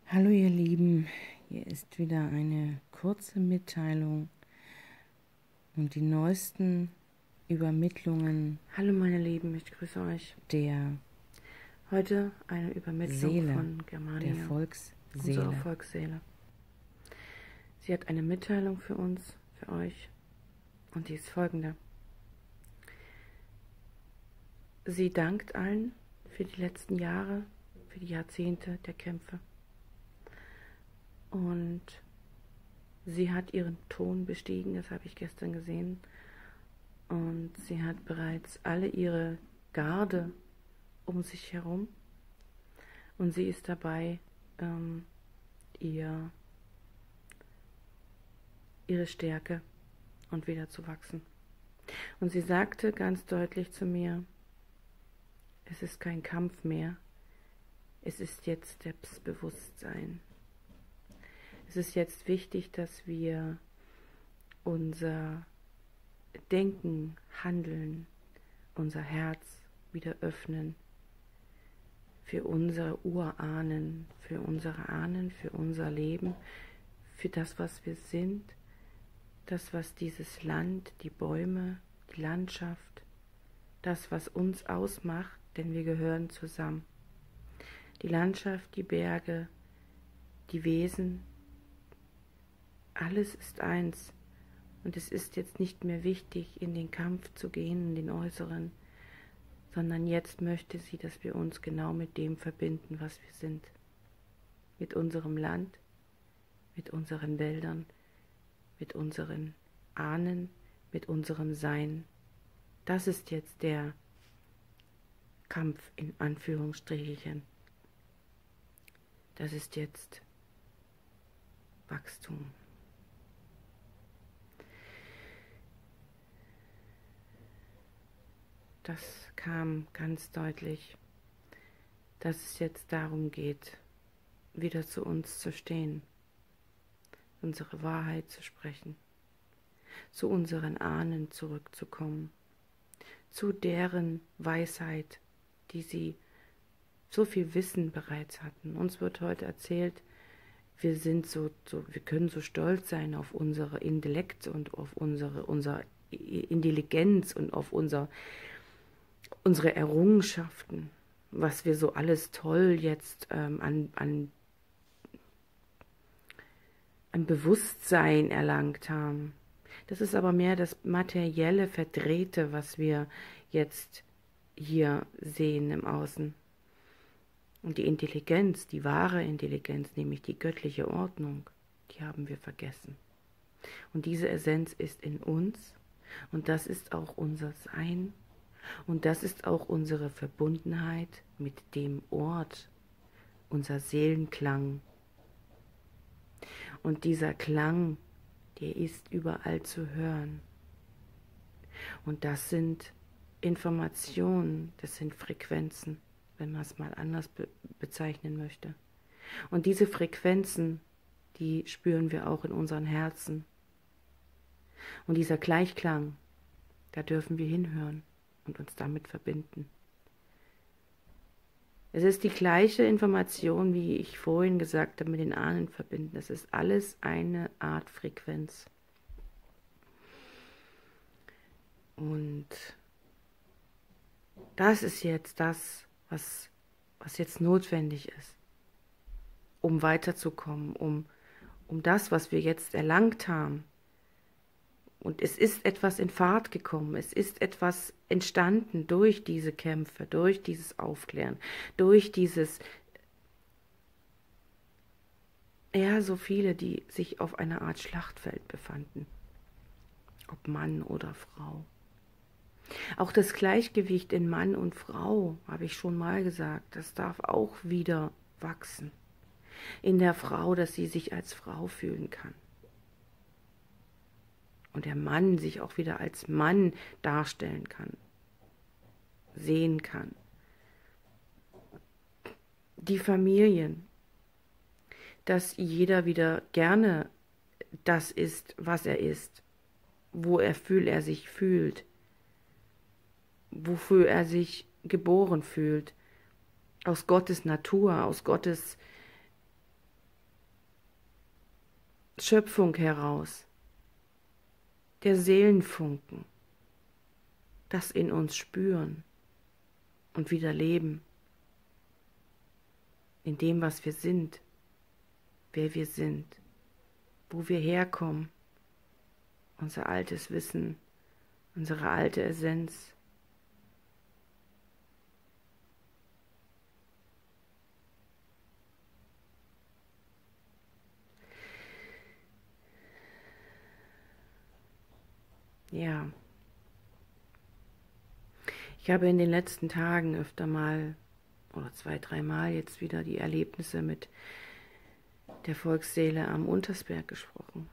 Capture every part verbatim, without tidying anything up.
Hallo ihr Lieben, hier ist wieder eine kurze Mitteilung und die neuesten Übermittlungen. Hallo meine Lieben, ich grüße euch. Der Heute eine Übermittlung Seele, von Germania, der Volksseele. unserer Volksseele. Sie hat eine Mitteilung für uns, für euch, und die ist folgende. Sie dankt allen für die letzten Jahre, für die Jahrzehnte der Kämpfe. Und sie hat ihren Thron bestiegen, das habe ich gestern gesehen. Und sie hat bereits alle ihre Garde um sich herum. Und sie ist dabei, ähm, ihr, ihre Stärke und wieder zu wachsen. Und sie sagte ganz deutlich zu mir, es ist kein Kampf mehr, es ist jetzt Selbstbewusstsein. Es ist jetzt wichtig, dass wir unser Denken, Handeln, unser Herz wieder öffnen für unsere Urahnen, für unsere Ahnen, für unser Leben, für das, was wir sind, das, was dieses Land, die Bäume, die Landschaft, das, was uns ausmacht, denn wir gehören zusammen. Die Landschaft, die Berge, die Wesen, alles ist eins. Und es ist jetzt nicht mehr wichtig, in den Kampf zu gehen, in den Äußeren, sondern jetzt möchte sie, dass wir uns genau mit dem verbinden, was wir sind. Mit unserem Land, mit unseren Wäldern, mit unseren Ahnen, mit unserem Sein. Das ist jetzt der Kampf in Anführungsstrichen. Das ist jetzt Wachstum. Das kam ganz deutlich, dass es jetzt darum geht, wieder zu uns zu stehen, unsere Wahrheit zu sprechen, zu unseren Ahnen zurückzukommen, zu deren Weisheit, die sie so viel Wissen bereits hatten. Uns wird heute erzählt, wir sind so, so wir können so stolz sein auf unsere Intellekt und auf unsere, unsere Intelligenz und auf unser unsere Errungenschaften, was wir so alles toll jetzt ähm, an, an, an Bewusstsein erlangt haben. Das ist aber mehr das materielle, verdrehte, was wir jetzt hier sehen im Außen. Und die Intelligenz, die wahre Intelligenz, nämlich die göttliche Ordnung, die haben wir vergessen. Und diese Essenz ist in uns und das ist auch unser Sein. Und das ist auch unsere Verbundenheit mit dem Ort, unser Seelenklang. Und dieser Klang, der ist überall zu hören. Und das sind Informationen, das sind Frequenzen, wenn man es mal anders be bezeichnen möchte. Und diese Frequenzen, die spüren wir auch in unseren Herzen. Und dieser Gleichklang, da dürfen wir hinhören und uns damit verbinden. Es ist die gleiche Information, wie ich vorhin gesagt habe, mit den Ahnen verbinden. Es ist alles eine Art Frequenz. Und das ist jetzt das, was, was jetzt notwendig ist, um weiterzukommen, um, um das, was wir jetzt erlangt haben. Und es ist etwas in Fahrt gekommen, es ist etwas entstanden durch diese Kämpfe, durch dieses Aufklären, durch dieses, ja, so viele, die sich auf einer Art Schlachtfeld befanden, ob Mann oder Frau. Auch das Gleichgewicht in Mann und Frau, habe ich schon mal gesagt, das darf auch wieder wachsen. In der Frau, dass sie sich als Frau fühlen kann. Und der Mann sich auch wieder als Mann darstellen kann, sehen kann. Die Familien, dass jeder wieder gerne das ist, was er ist, wo er fühlt, er sich fühlt, wofür er sich geboren fühlt, aus Gottes Natur, aus Gottes Schöpfung heraus, der Seelenfunken, das in uns spüren und wieder leben, in dem, was wir sind, wer wir sind, wo wir herkommen, unser altes Wissen, unsere alte Essenz. Ja, ich habe in den letzten Tagen öfter mal oder zwei, dreimal jetzt wieder die Erlebnisse mit der Volksseele am Untersberg gesprochen,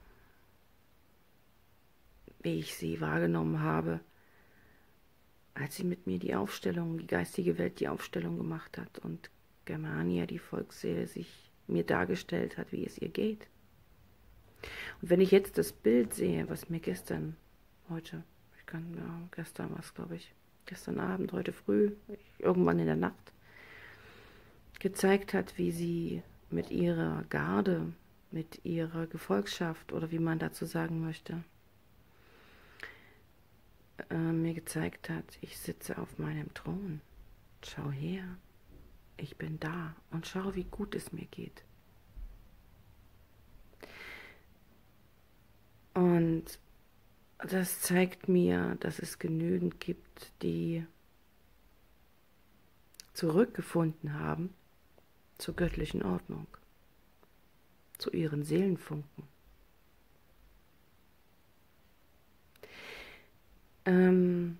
wie ich sie wahrgenommen habe, als sie mit mir die Aufstellung, die geistige Welt die Aufstellung gemacht hat und Germania, die Volksseele, sich mir dargestellt hat, wie es ihr geht. Und wenn ich jetzt das Bild sehe, was mir gestern, heute, ich kann, ja, gestern war es, glaube ich, gestern Abend, heute früh, irgendwann in der Nacht, gezeigt hat, wie sie mit ihrer Garde, mit ihrer Gefolgschaft oder wie man dazu sagen möchte, äh, mir gezeigt hat, ich sitze auf meinem Thron, schau her, ich bin da und schau, wie gut es mir geht. Und das zeigt mir, dass es genügend gibt, die zurückgefunden haben zur göttlichen Ordnung, zu ihren Seelenfunken. Ähm,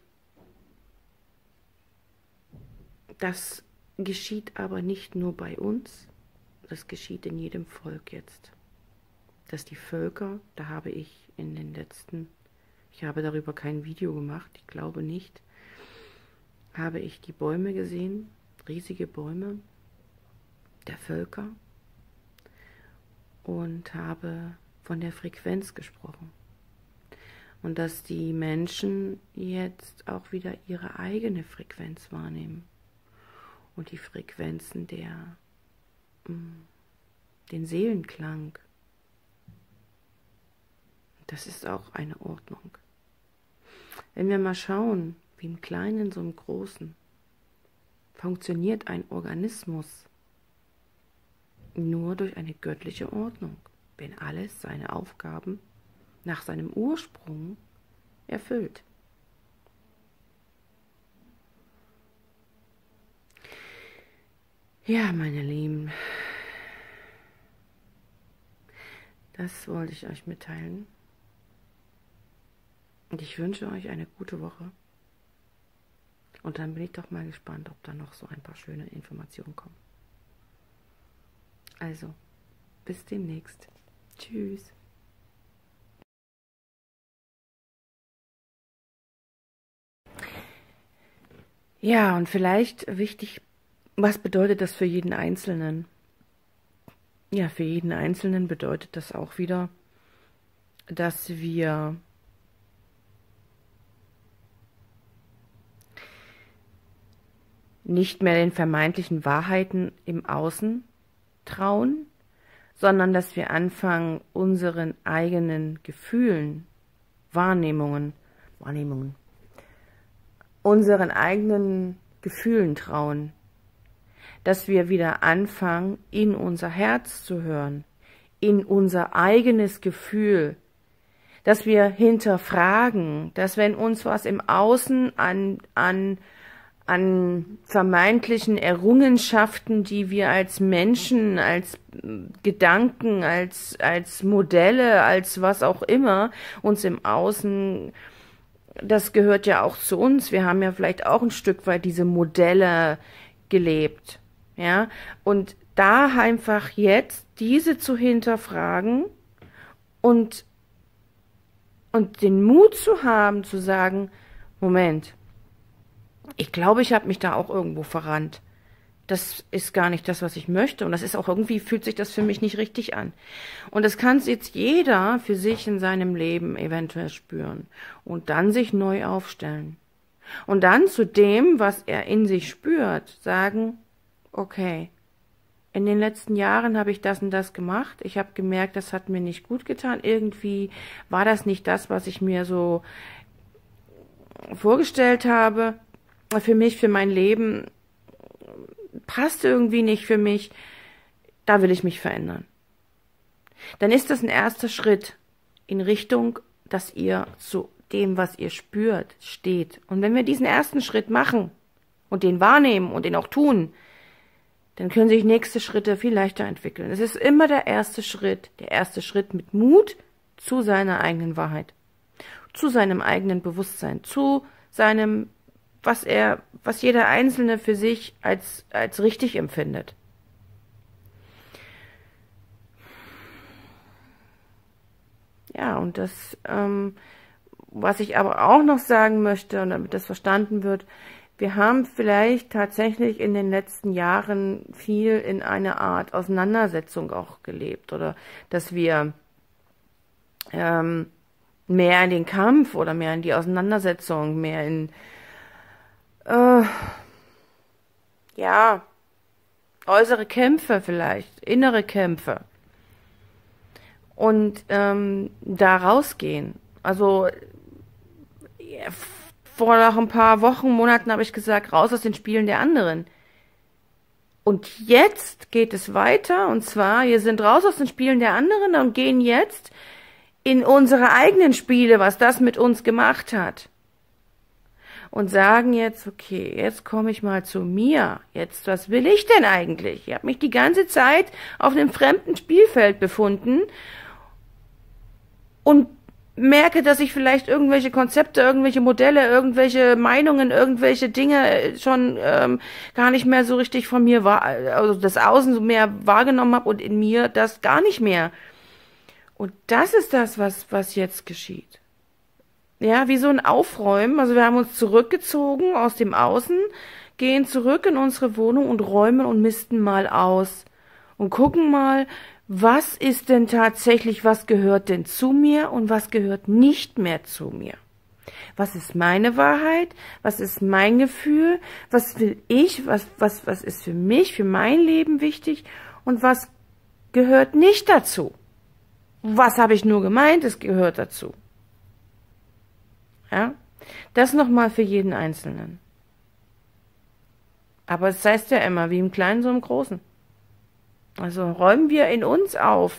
das geschieht aber nicht nur bei uns, das geschieht in jedem Volk jetzt. Dass die Völker, da habe ich in den letzten, ich habe darüber kein Video gemacht, ich glaube nicht, habe ich die Bäume gesehen, riesige Bäume der Völker, und habe von der Frequenz gesprochen. Und dass die Menschen jetzt auch wieder ihre eigene Frequenz wahrnehmen. Und die Frequenzen der, den Seelenklang. Das ist auch eine Ordnung. Wenn wir mal schauen, wie im Kleinen, so im Großen, funktioniert ein Organismus nur durch eine göttliche Ordnung, wenn alles seine Aufgaben nach seinem Ursprung erfüllt. Ja, meine Lieben, das wollte ich euch mitteilen. Und ich wünsche euch eine gute Woche. Und dann bin ich doch mal gespannt, ob da noch so ein paar schöne Informationen kommen. Also, bis demnächst. Tschüss. Ja, und vielleicht wichtig, was bedeutet das für jeden Einzelnen? Ja, für jeden Einzelnen bedeutet das auch wieder, dass wir nicht mehr den vermeintlichen Wahrheiten im Außen trauen, sondern dass wir anfangen, unseren eigenen Gefühlen, Wahrnehmungen, Wahrnehmungen, unseren eigenen Gefühlen trauen, dass wir wieder anfangen, in unser Herz zu hören, in unser eigenes Gefühl, dass wir hinterfragen, dass wenn uns was im Außen an, an an vermeintlichen Errungenschaften, die wir als Menschen, als Gedanken, als, als Modelle, als was auch immer uns im Außen, das gehört ja auch zu uns. Wir haben ja vielleicht auch ein Stück weit diese Modelle gelebt, ja, und da einfach jetzt diese zu hinterfragen und, und den Mut zu haben, zu sagen, Moment, ich glaube, ich habe mich da auch irgendwo verrannt. Das ist gar nicht das, was ich möchte. Und das ist auch irgendwie, fühlt sich das für mich nicht richtig an. Und das kann jetzt jeder für sich in seinem Leben eventuell spüren. Und dann sich neu aufstellen. Und dann zu dem, was er in sich spürt, sagen, okay, in den letzten Jahren habe ich das und das gemacht. Ich habe gemerkt, das hat mir nicht gut getan. Irgendwie war das nicht das, was ich mir so vorgestellt habe. Für mich, für mein Leben, passt irgendwie nicht für mich. Da will ich mich verändern. Dann ist das ein erster Schritt in Richtung, dass ihr zu dem, was ihr spürt, steht. Und wenn wir diesen ersten Schritt machen und den wahrnehmen und den auch tun, dann können sich nächste Schritte viel leichter entwickeln. Es ist immer der erste Schritt, der erste Schritt mit Mut zu seiner eigenen Wahrheit, zu seinem eigenen Bewusstsein, zu seinem, was er, was jeder Einzelne für sich als, als richtig empfindet. Ja, und das, ähm, was ich aber auch noch sagen möchte, und damit das verstanden wird, wir haben vielleicht tatsächlich in den letzten Jahren viel in einer Art Auseinandersetzung auch gelebt, oder dass wir ähm, mehr in den Kampf oder mehr in die Auseinandersetzung, mehr in, äh, ja, äußere Kämpfe vielleicht, innere Kämpfe. Und ähm, da rausgehen. Also ja, vor noch ein paar Wochen, Monaten habe ich gesagt, raus aus den Spielen der anderen. Und jetzt geht es weiter, und zwar, wir sind raus aus den Spielen der anderen und gehen jetzt in unsere eigenen Spiele, was das mit uns gemacht hat. Und sagen jetzt, okay, jetzt komme ich mal zu mir. Jetzt, was will ich denn eigentlich? Ich habe mich die ganze Zeit auf einem fremden Spielfeld befunden und merke, dass ich vielleicht irgendwelche Konzepte, irgendwelche Modelle, irgendwelche Meinungen, irgendwelche Dinge schon ähm, gar nicht mehr so richtig von mir war, also das Außen so mehr wahrgenommen habe und in mir das gar nicht mehr. Und das ist das, was was jetzt geschieht. Ja, wie so ein Aufräumen. Also wir haben uns zurückgezogen aus dem Außen, gehen zurück in unsere Wohnung und räumen und misten mal aus und gucken mal, was ist denn tatsächlich, was gehört denn zu mir und was gehört nicht mehr zu mir? Was ist meine Wahrheit? Was ist mein Gefühl? Was will ich? Was, was, was ist für mich, für mein Leben wichtig? Und was gehört nicht dazu? Was habe ich nur gemeint, es gehört dazu? Ja? Das nochmal für jeden Einzelnen. Aber es heißt ja immer, wie im Kleinen, so im Großen. Also räumen wir in uns auf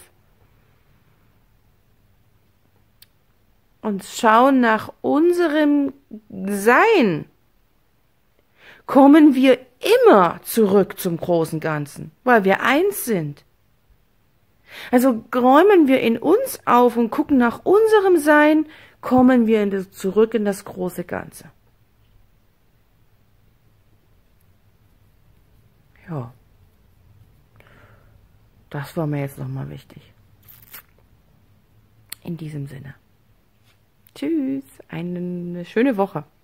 und schauen nach unserem Sein, kommen wir immer zurück zum großen Ganzen, weil wir eins sind. Also räumen wir in uns auf und gucken nach unserem Sein, kommen wir in das, zurück in das große Ganze. Ja. Das war mir jetzt nochmal wichtig. In diesem Sinne. Tschüss, eine schöne Woche.